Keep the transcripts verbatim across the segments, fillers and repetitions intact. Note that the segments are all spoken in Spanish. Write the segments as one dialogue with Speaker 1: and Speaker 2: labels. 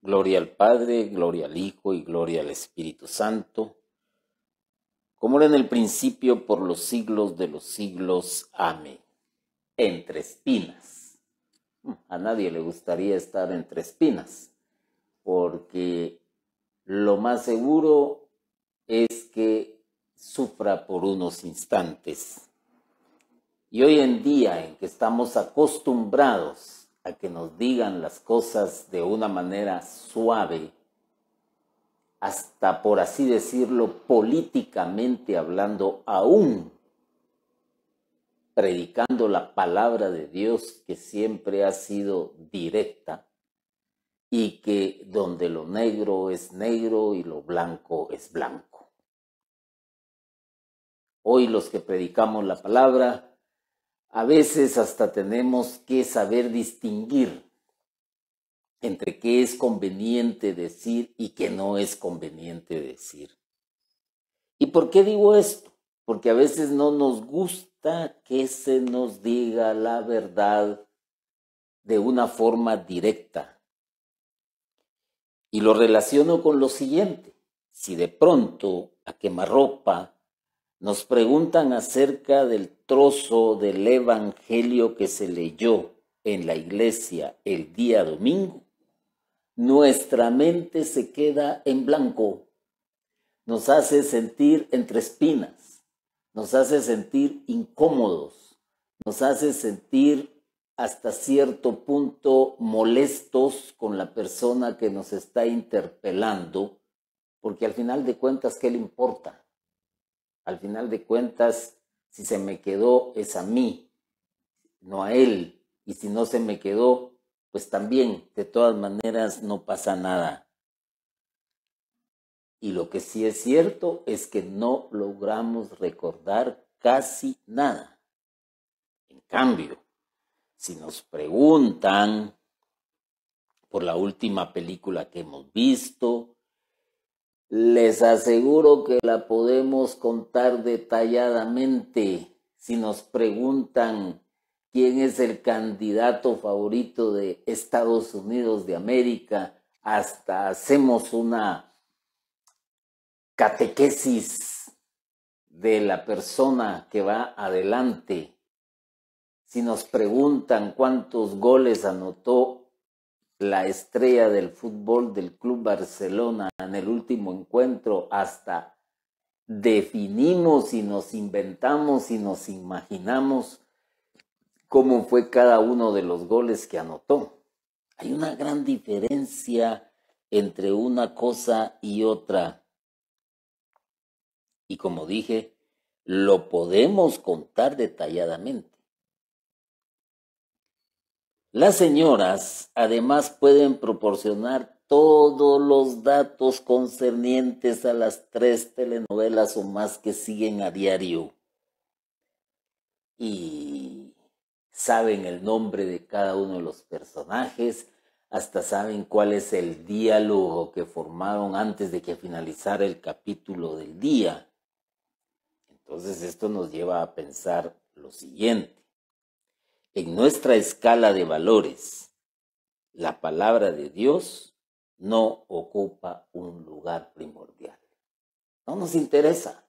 Speaker 1: Gloria al Padre, gloria al Hijo y gloria al Espíritu Santo, como era en el principio, por los siglos de los siglos. Amén. Entre espinas. A nadie le gustaría estar entre espinas, porque lo más seguro es que sufra por unos instantes. Y hoy en día, en que estamos acostumbrados a que nos digan las cosas de una manera suave, hasta por así decirlo, políticamente hablando, aún predicando la palabra de Dios, que siempre ha sido directa, y que donde lo negro es negro y lo blanco es blanco. Hoy los que predicamos la palabra, a veces hasta tenemos que saber distinguir entre qué es conveniente decir y qué no es conveniente decir. ¿Y por qué digo esto? Porque a veces no nos gusta que se nos diga la verdad de una forma directa. Y lo relaciono con lo siguiente. Si de pronto a quemarropa nos preguntan acerca del trozo del evangelio que se leyó en la iglesia el día domingo, nuestra mente se queda en blanco, nos hace sentir entre espinas, nos hace sentir incómodos, nos hace sentir hasta cierto punto molestos con la persona que nos está interpelando, porque al final de cuentas, ¿qué le importa? Al final de cuentas, si se me quedó es a mí, no a él. Y si no se me quedó, pues también, de todas maneras, no pasa nada. Y lo que sí es cierto es que no logramos recordar casi nada. En cambio, si nos preguntan por la última película que hemos visto, les aseguro que la podemos contar detalladamente. Si nos preguntan quién es el candidato favorito de Estados Unidos de América, hasta hacemos una catequesis de la persona que va adelante. Si nos preguntan cuántos goles anotó la estrella del fútbol del Club Barcelona en el último encuentro, hasta definimos y nos inventamos y nos imaginamos cómo fue cada uno de los goles que anotó. Hay una gran diferencia entre una cosa y otra. Y como dije, lo podemos contar detalladamente. Las señoras además pueden proporcionar todos los datos concernientes a las tres telenovelas o más que siguen a diario. Y saben el nombre de cada uno de los personajes, hasta saben cuál es el diálogo que formaron antes de que finalizara el capítulo del día. Entonces esto nos lleva a pensar lo siguiente. En nuestra escala de valores, la palabra de Dios no ocupa un lugar primordial. No nos interesa.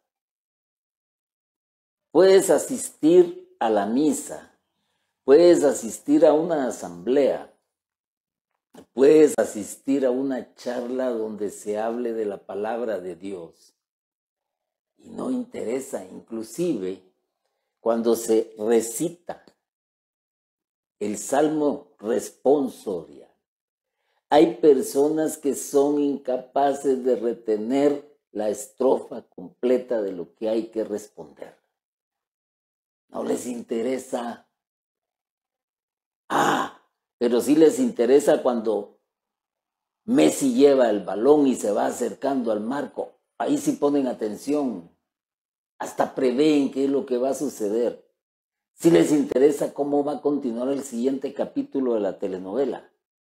Speaker 1: Puedes asistir a la misa, puedes asistir a una asamblea, puedes asistir a una charla donde se hable de la palabra de Dios. Y no interesa, inclusive, cuando se recita el Salmo responsorial. Hay personas que son incapaces de retener la estrofa completa de lo que hay que responder. No les interesa. Ah, pero sí les interesa cuando Messi lleva el balón y se va acercando al marco. Ahí sí ponen atención. Hasta prevén qué es lo que va a suceder. Si les interesa cómo va a continuar el siguiente capítulo de la telenovela.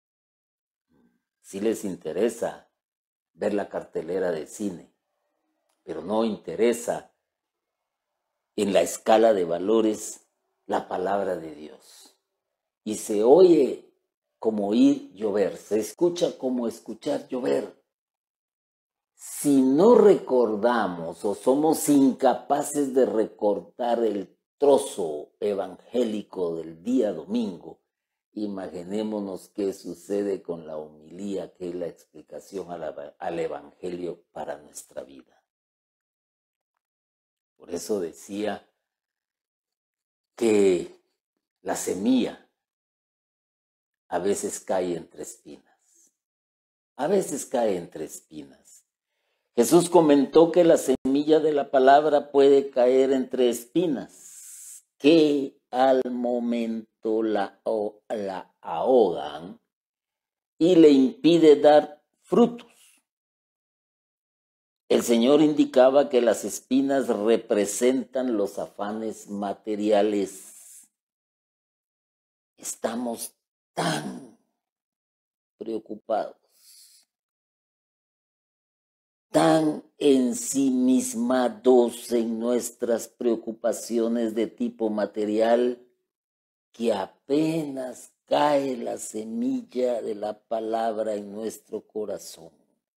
Speaker 1: Si les interesa ver la cartelera de cine, pero no interesa en la escala de valores la palabra de Dios. Y se oye como oír llover, se escucha como escuchar llover. Si no recordamos o somos incapaces de recordar el trozo evangélico del día domingo, imaginémonos qué sucede con la homilía, que es la explicación al, al evangelio para nuestra vida. Por eso decía que la semilla a veces cae entre espinas. A veces cae entre espinas. Jesús comentó que la semilla de la palabra puede caer entre espinas, que al momento la, la ahogan y le impide dar frutos. El Señor indicaba que las espinas representan los afanes materiales. Estamos tan preocupados, tan ensimismados en nuestras preocupaciones de tipo material, que apenas cae la semilla de la palabra en nuestro corazón.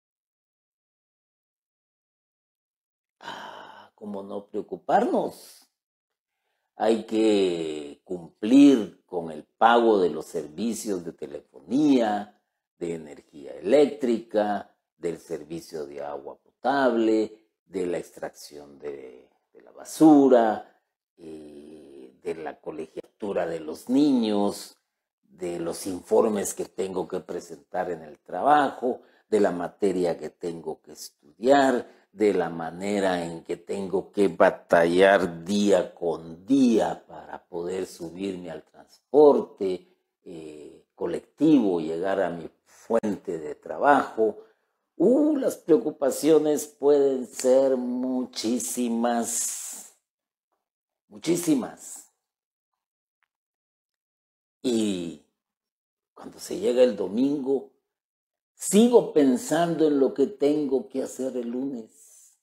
Speaker 1: Ah, ¿cómo no preocuparnos? Hay que cumplir con el pago de los servicios de telefonía, de energía eléctrica, del servicio de agua potable, de la extracción de, de la basura, eh, de la colegiatura de los niños, de los informes que tengo que presentar en el trabajo, de la materia que tengo que estudiar, de la manera en que tengo que batallar día con día para poder subirme al transporte eh, colectivo, llegar a mi fuente de trabajo. Uh, las preocupaciones pueden ser muchísimas, muchísimas. Y cuando se llega el domingo, sigo pensando en lo que tengo que hacer el lunes.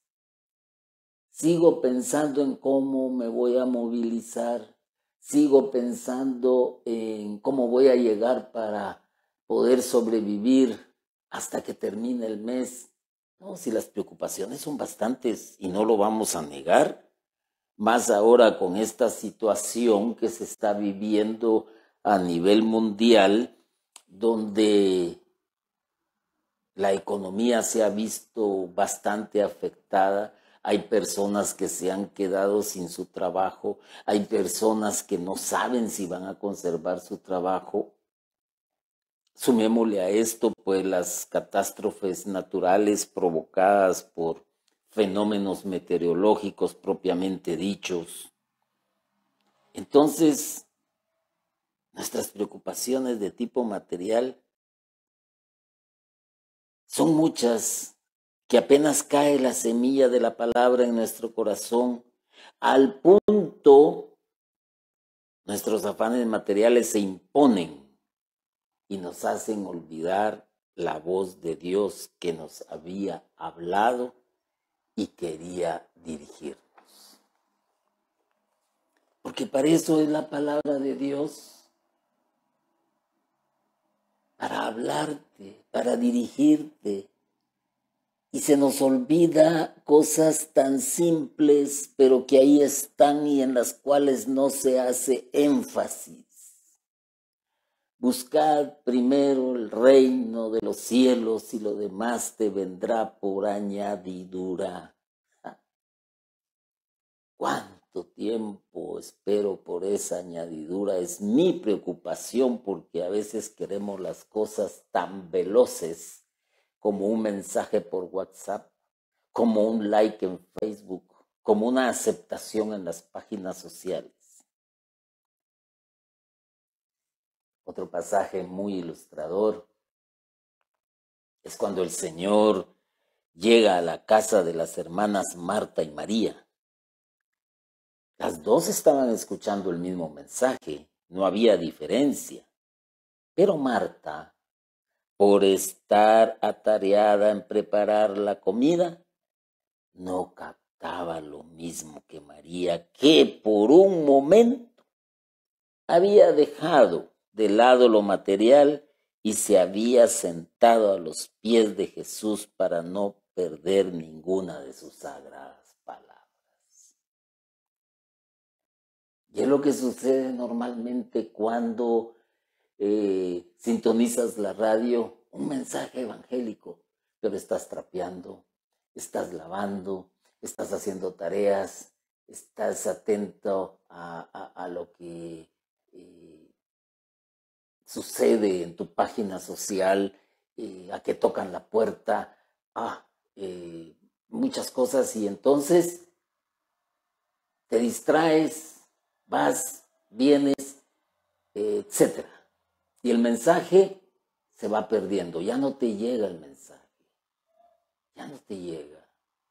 Speaker 1: Sigo pensando en cómo me voy a movilizar. Sigo pensando en cómo voy a llegar para poder sobrevivir hasta que termine el mes. No, si las preocupaciones son bastantes y no lo vamos a negar, más ahora con esta situación que se está viviendo a nivel mundial, donde la economía se ha visto bastante afectada. Hay personas que se han quedado sin su trabajo, hay personas que no saben si van a conservar su trabajo. Sumémosle a esto pues las catástrofes naturales provocadas por fenómenos meteorológicos propiamente dichos. Entonces, nuestras preocupaciones de tipo material son muchas, que apenas cae la semilla de la palabra en nuestro corazón, al punto nuestros afanes materiales se imponen y nos hacen olvidar la voz de Dios que nos había hablado y quería dirigirnos. Porque para eso es la palabra de Dios, para hablarte, para dirigirte. Y se nos olvida cosas tan simples, pero que ahí están y en las cuales no se hace énfasis. Buscad primero el reino de los cielos y lo demás te vendrá por añadidura. ¿Cuánto tiempo espero por esa añadidura? Es mi preocupación, porque a veces queremos las cosas tan veloces, como un mensaje por WhatsApp, como un like en Facebook, como una aceptación en las páginas sociales. Otro pasaje muy ilustrador es cuando el Señor llega a la casa de las hermanas Marta y María. Las dos estaban escuchando el mismo mensaje, no había diferencia, pero Marta, por estar atareada en preparar la comida, no captaba lo mismo que María, que por un momento había dejado de lado lo material y se había sentado a los pies de Jesús para no perder ninguna de sus sagradas palabras. Y es lo que sucede normalmente cuando eh, sintonizas la radio, un mensaje evangélico, pero estás trapeando, estás lavando, estás haciendo tareas, estás atento a, a, a lo que eh, sucede en tu página social, eh, a que tocan la puerta, ah, eh, muchas cosas, y entonces te distraes, vas, vienes, eh, etcétera. Y el mensaje se va perdiendo, ya no te llega el mensaje, ya no te llega.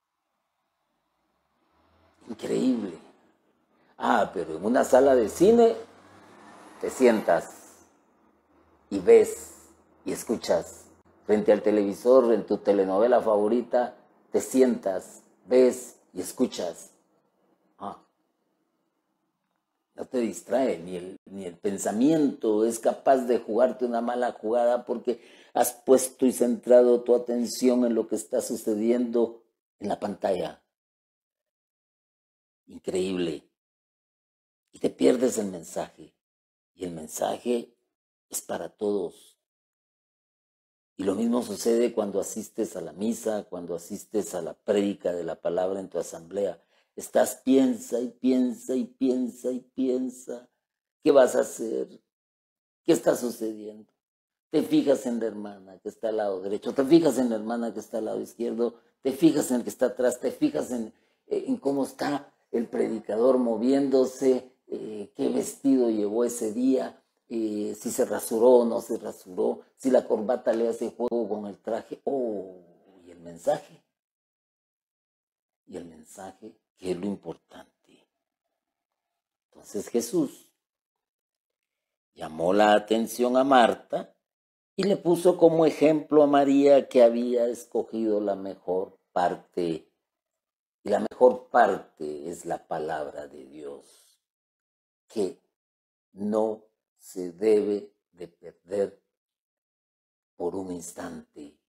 Speaker 1: Increíble. Ah, pero en una sala de cine te sientas y ves y escuchas. Frente al televisor, en tu telenovela favorita, te sientas, ves y escuchas. Ah, no te distrae, ni el, ni el pensamiento es capaz de jugarte una mala jugada porque has puesto y centrado tu atención en lo que está sucediendo en la pantalla. Increíble. Y te pierdes el mensaje. Y el mensaje es para todos. Y lo mismo sucede cuando asistes a la misa, cuando asistes a la prédica de la palabra en tu asamblea. Estás piensa y piensa y piensa y piensa. ¿Qué vas a hacer? ¿Qué está sucediendo? Te fijas en la hermana que está al lado derecho, te fijas en la hermana que está al lado izquierdo, te fijas en el que está atrás, te fijas en, en cómo está el predicador moviéndose, eh, qué vestido llevó ese día, eh, si se rasuró o no se rasuró, si la corbata le hace juego con el traje. Oh, y el mensaje. Y el mensaje, que es lo importante. Entonces Jesús llamó la atención a Marta y le puso como ejemplo a María, que había escogido la mejor parte. Y la mejor parte es la palabra de Dios, que no se debe de perder por un instante.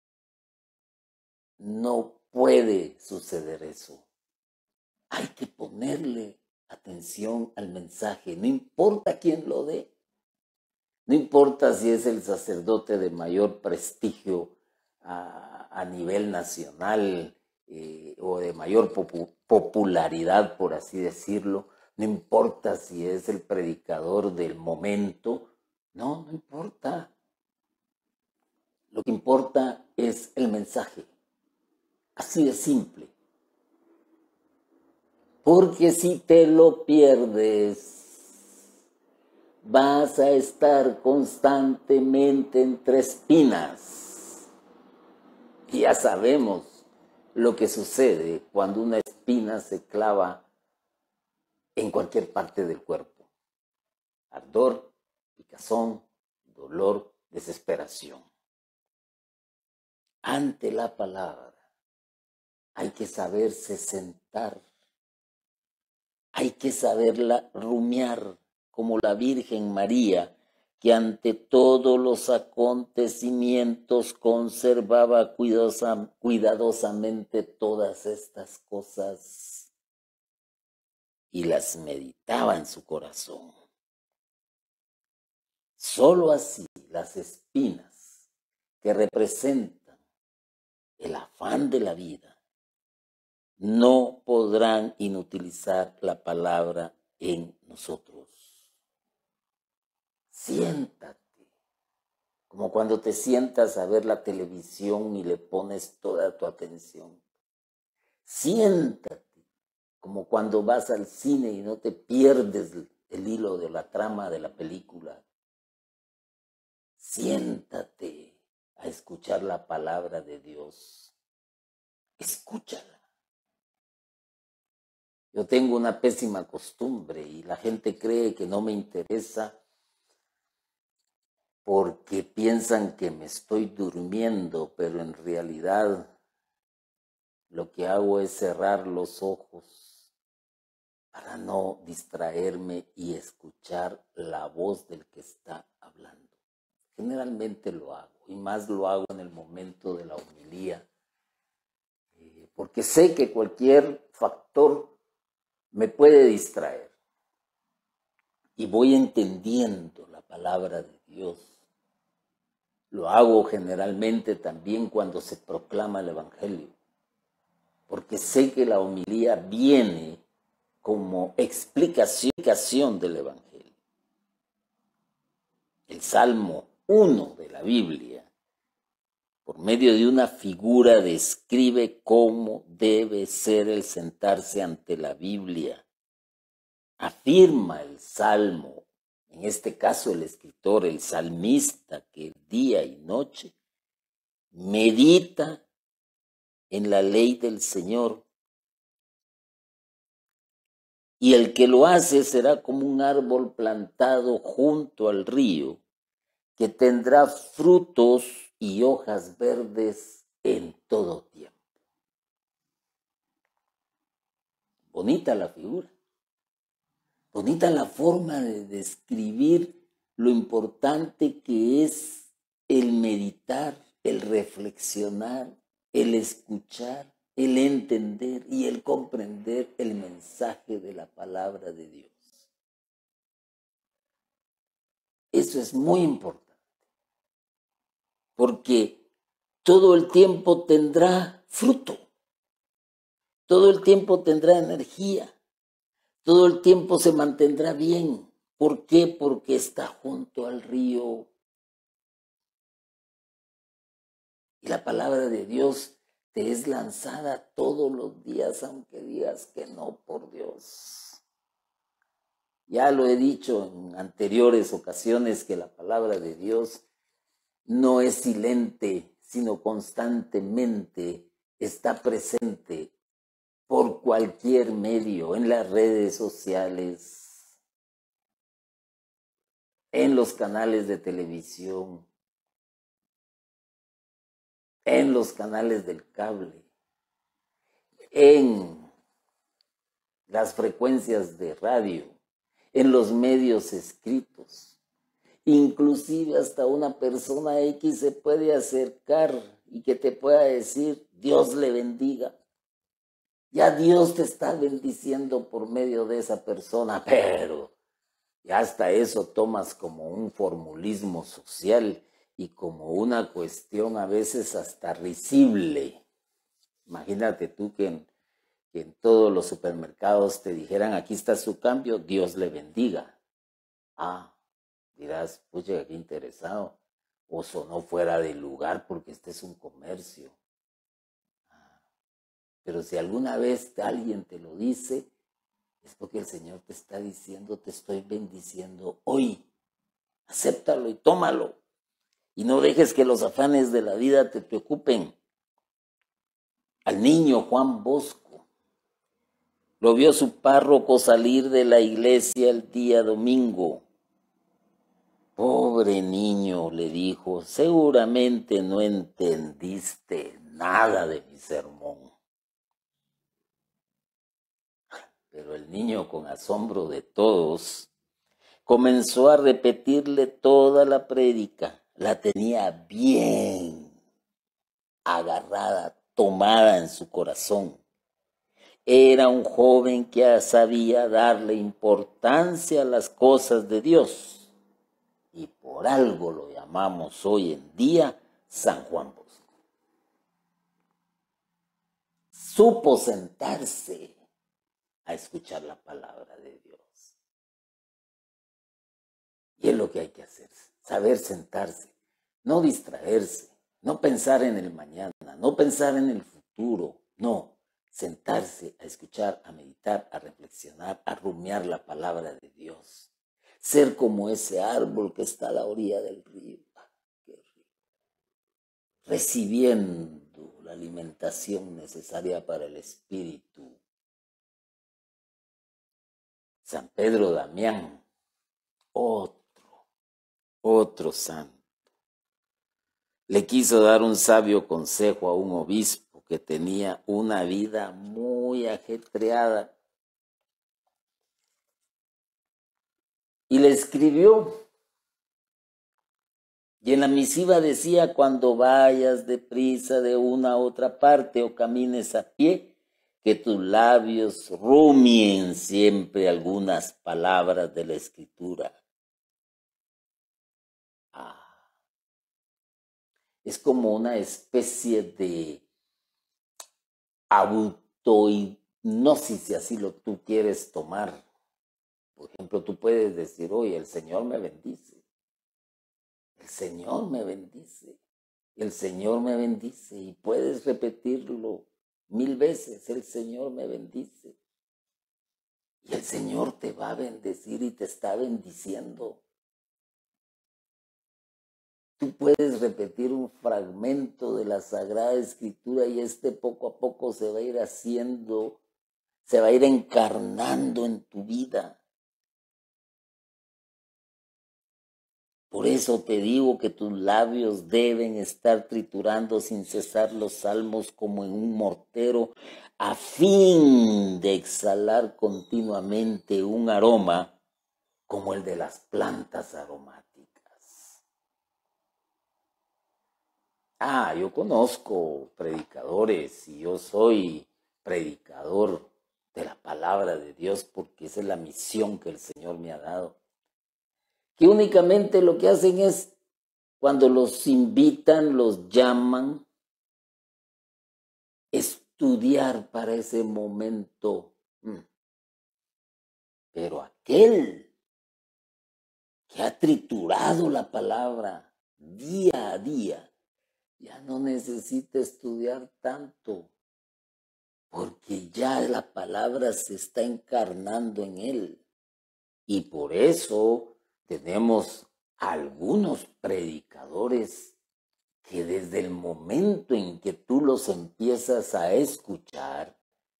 Speaker 1: No puede suceder eso. Hay que ponerle atención al mensaje, no importa quién lo dé. No importa si es el sacerdote de mayor prestigio a, a nivel nacional eh, o de mayor popu popularidad, por así decirlo. No importa si es el predicador del momento. No, no importa. Lo que importa es el mensaje. Así de simple. Porque si te lo pierdes, vas a estar constantemente entre espinas. Y ya sabemos lo que sucede cuando una espina se clava en cualquier parte del cuerpo. Ardor, picazón, dolor, desesperación. Ante la palabra hay que saberse sentar. Hay que saberla rumiar, como la Virgen María, que ante todos los acontecimientos conservaba cuidadosa, cuidadosamente todas estas cosas y las meditaba en su corazón. Solo así las espinas que representan el afán de la vida no podrán inutilizar la palabra en nosotros. Siéntate, como cuando te sientas a ver la televisión y le pones toda tu atención. Siéntate, como cuando vas al cine y no te pierdes el hilo de la trama de la película. Siéntate a escuchar la palabra de Dios. Escúchala. Yo tengo una pésima costumbre y la gente cree que no me interesa porque piensan que me estoy durmiendo, pero en realidad lo que hago es cerrar los ojos para no distraerme y escuchar la voz del que está hablando. Generalmente lo hago, y más lo hago en el momento de la homilía, eh, porque sé que cualquier factor me puede distraer. Y voy entendiendo la palabra de Dios. Lo hago generalmente también cuando se proclama el Evangelio, porque sé que la homilía viene como explicación del Evangelio. El Salmo uno de la Biblia, por medio de una figura, describe cómo debe ser el sentarse ante la Biblia. Afirma el Salmo, en este caso el escritor, el salmista, que día y noche medita en la ley del Señor. Y el que lo hace será como un árbol plantado junto al río, que tendrá frutos y hojas verdes en todo tiempo. Bonita la figura, bonita la forma de describir lo importante que es el meditar, el reflexionar, el escuchar, el entender y el comprender el mensaje de la palabra de Dios. Eso es muy importante, porque todo el tiempo tendrá fruto, todo el tiempo tendrá energía, todo el tiempo se mantendrá bien. ¿Por qué? Porque está junto al río. Y la palabra de Dios te es lanzada todos los días, aunque digas que no, por Dios. Ya lo he dicho en anteriores ocasiones que la palabra de Dios no es silente, sino constantemente está presente por cualquier medio, en las redes sociales, en los canales de televisión, en los canales del cable, en las frecuencias de radio, en los medios escritos. Inclusive hasta una persona X se puede acercar y que te pueda decir, Dios le bendiga. Ya Dios te está bendiciendo por medio de esa persona, pero ya hasta eso tomas como un formulismo social y como una cuestión a veces hasta risible. Imagínate tú que en, que en todos los supermercados te dijeran, aquí está su cambio, Dios le bendiga. Ah, dirás, pucha, qué interesado. O sonó fuera de lugar porque este es un comercio. Ah, pero si alguna vez alguien te lo dice, es porque el Señor te está diciendo, te estoy bendiciendo hoy. Acéptalo y tómalo. Y no dejes que los afanes de la vida te preocupen. Al niño Juan Bosco lo vio su párroco salir de la iglesia el día domingo. Pobre niño, le dijo, seguramente no entendiste nada de mi sermón. Pero el niño, con asombro de todos, comenzó a repetirle toda la prédica. La tenía bien agarrada, tomada en su corazón. Era un joven que sabía darle importancia a las cosas de Dios. Y por algo lo llamamos hoy en día San Juan Bosco. Supo sentarse a escuchar la palabra de Dios. Y es lo que hay que hacer, saber sentarse, no distraerse, no pensar en el mañana, no pensar en el futuro, no, sentarse a escuchar, a meditar, a reflexionar, a rumiar la palabra de Dios. Ser como ese árbol que está a la orilla del río, qué rico, recibiendo la alimentación necesaria para el espíritu. San Pedro Damián, otro, otro santo, le quiso dar un sabio consejo a un obispo que tenía una vida muy ajetreada y le escribió Y en la misiva decía, cuando vayas deprisa de una a otra parte o camines a pie, que tus labios rumien siempre algunas palabras de la Escritura. Ah, es como una especie de autohipnosis, si así lo tú quieres tomar. Por ejemplo, tú puedes decir, oye, el Señor me bendice. El Señor me bendice. El Señor me bendice. Y puedes repetirlo mil veces. El Señor me bendice. Y el Señor te va a bendecir y te está bendiciendo. Tú puedes repetir un fragmento de la Sagrada Escritura y este poco a poco se va a ir haciendo, se va a ir encarnando en tu vida. Por eso te digo que tus labios deben estar triturando sin cesar los salmos como en un mortero, a fin de exhalar continuamente un aroma como el de las plantas aromáticas. Ah, yo conozco predicadores y yo soy predicador de la palabra de Dios porque esa es la misión que el Señor me ha dado. Que únicamente lo que hacen es, cuando los invitan, los llaman, estudiar para ese momento. Pero aquel que ha triturado la palabra día a día, ya no necesita estudiar tanto, porque ya la palabra se está encarnando en él. Y por eso tenemos algunos predicadores que desde el momento en que tú los empiezas a escuchar,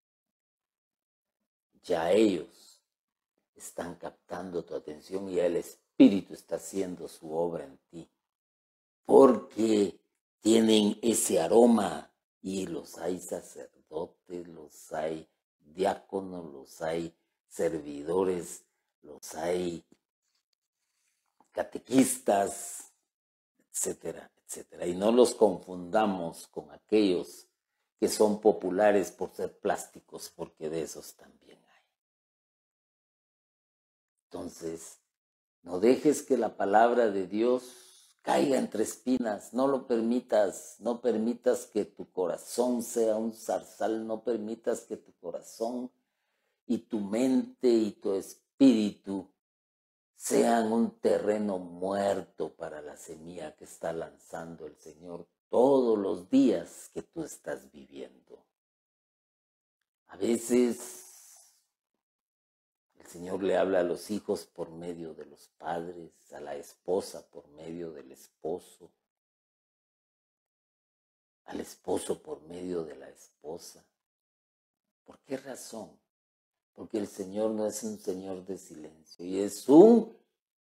Speaker 1: ya ellos están captando tu atención y el Espíritu está haciendo su obra en ti. Porque tienen ese aroma y los hay sacerdotes, los hay diáconos, los hay servidores, los hay catequistas, etcétera, etcétera. Y no los confundamos con aquellos que son populares por ser plásticos, porque de esos también hay. Entonces, no dejes que la palabra de Dios caiga entre espinas, no lo permitas, no permitas que tu corazón sea un zarzal, no permitas que tu corazón y tu mente y tu espíritu sean un terreno muerto para la semilla que está lanzando el Señor todos los días que tú estás viviendo. A veces el Señor le habla a los hijos por medio de los padres, a la esposa por medio del esposo, al esposo por medio de la esposa. ¿Por qué razón? Porque el Señor no es un Señor de silencio y es un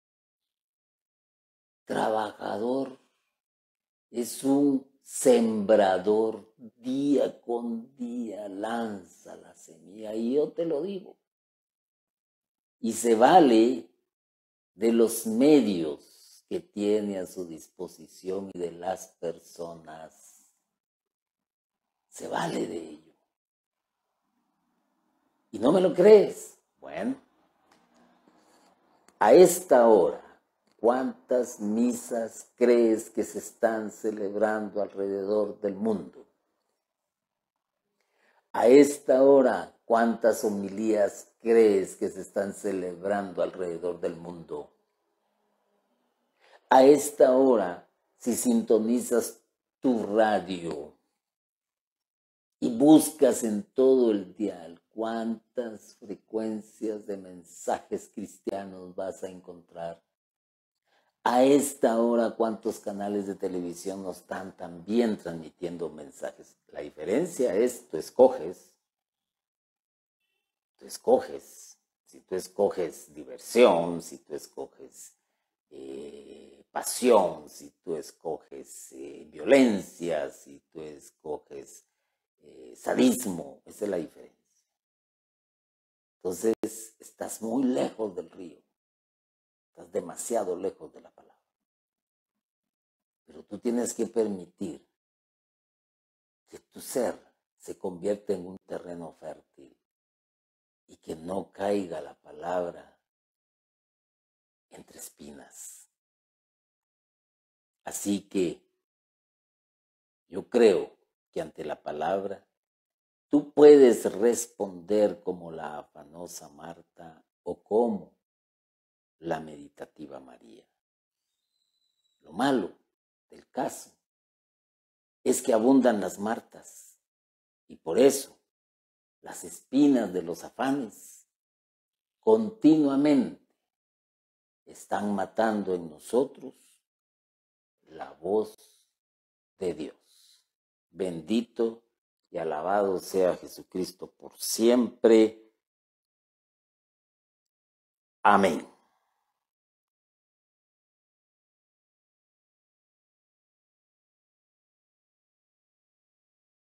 Speaker 1: trabajador, es un sembrador, día con día lanza la semilla. Y yo te lo digo. Y se vale de los medios que tiene a su disposición y de las personas. Se vale de ello. ¿Y no me lo crees? Bueno, a esta hora, ¿cuántas misas crees que se están celebrando alrededor del mundo? A esta hora, ¿cuántas homilías crees que se están celebrando alrededor del mundo? A esta hora, si sintonizas tu radio y buscas en todo el dial, ¿cuántas frecuencias de mensajes cristianos vas a encontrar? A esta hora, ¿cuántos canales de televisión no están también transmitiendo mensajes? La diferencia es, tú escoges, tú escoges, si tú escoges diversión, si tú escoges eh, pasión, si tú escoges eh, violencia, si tú escoges eh, sadismo, esa es la diferencia. Entonces, estás muy lejos del río. Estás demasiado lejos de la palabra. Pero tú tienes que permitir que tu ser se convierta en un terreno fértil y que no caiga la palabra entre espinas. Así que yo creo que ante la palabra tú puedes responder como la afanosa Marta o como la meditativa María. Lo malo del caso es que abundan las Martas y por eso las espinas de los afanes continuamente están matando en nosotros la voz de Dios. Bendito y alabado sea Jesucristo por siempre. Amén.